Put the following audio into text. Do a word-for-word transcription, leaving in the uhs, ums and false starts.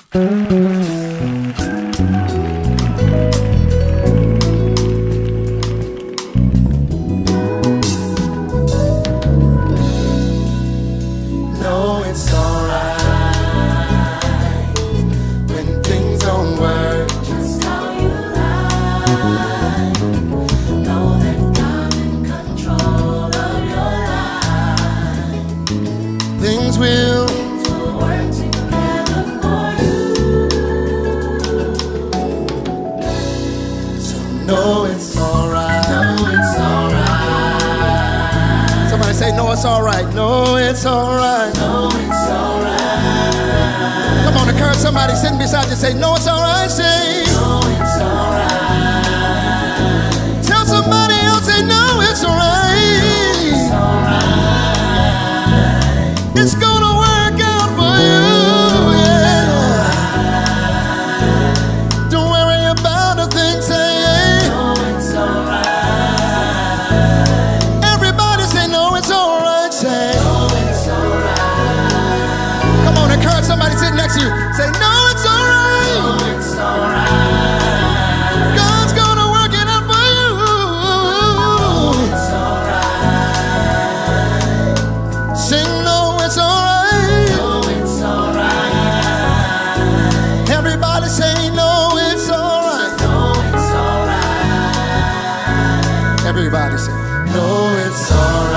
No, it's alright when things don't work just how you like. Know that God's in control of your life. Things will, things will work together for you. So no, it's alright. No, it's alright. Somebody say, no, it's alright. No, it's alright. No, it's alright. Come on, encourage somebody sitting beside you. Say, no, it's alright. Say, no, it's alright. Tell somebody else, say, no, it's alright. It's alright. It's gonna work out for you. Yeah. Don't worry about a thing. Say, no, it's alright. Everybody say, no, it's alright. Say, no, it's alright. Come on, encourage somebody sitting next to you. Say, no, it's alright. No, it's alright. God's gonna work it out for you. No, it's alright. Sing, no, it's alright. No, it's alright. Everybody say, no, it's alright. No, it's alright. Everybody say, no, it's alright.